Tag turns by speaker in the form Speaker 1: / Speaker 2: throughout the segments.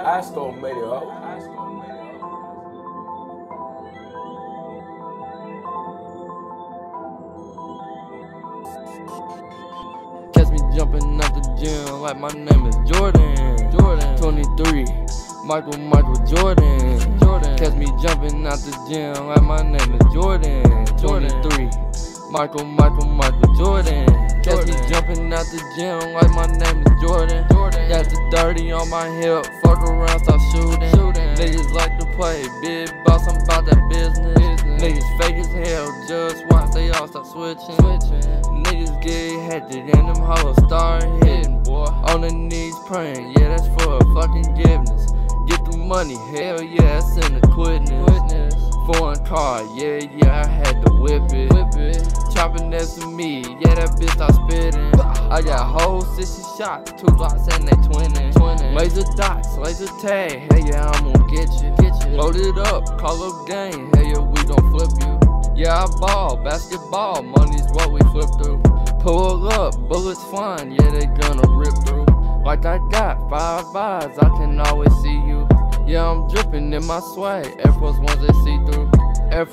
Speaker 1: Asco made it up.
Speaker 2: Catch me jumping out the gym like my name is Jordan. 23, Michael Jordan. Catch me jumping out the gym like my name is Jordan. 23, Michael Jordan. Catch me jumping out the gym like my name is Jordan. Got the 30 on my hip, fuck around, start shooting. Niggas like to play big boss, I'm about that business. Niggas fake as hell, just watch, they all start switching. Niggas get hectic and them hoes start hitting, boy. On their knees praying, yeah, that's for fucking forgiveness. Get the money, hell yeah, that's in the quickness. Foreign car, yeah, I had to whip it. Chopping next to me, yeah, that bitch start spitting. I got whole 60 shots, 2 blocks and they twinning. Laser dots, laser tag, hell yeah, I'm gonna get you. Load it up, call up gang, hell yeah, we gon' flip you. Yeah, I ball, basketball, money's what we flip through. Pull up, bullets flying, yeah, they gonna rip through. Like I got 5 eyes, I can always see you. Yeah, I'm dripping in my swag, Air Force Ones they see through. Air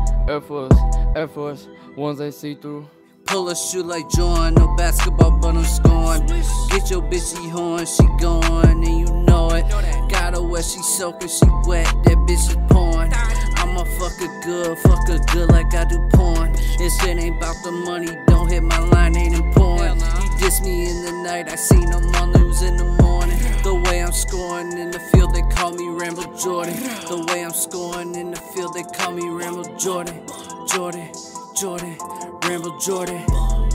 Speaker 2: Force Ones they see through.
Speaker 3: Pull a shoe like Jordan, no basketball, but I'm scoring. Get your bitch, she horn, she going, and you know it. Got her wet, she soaking, she wet, that bitch is pouring. I'ma fuck her good like I do porn. This shit ain't about the money, don't hit my line, ain't important. He dissed me in the night, I seen him on news in the morning. The way I'm scoring in the field, they call me Rambo Jordan. The way I'm scoring in the field, they call me Rambo Jordan. Rambo Jordan.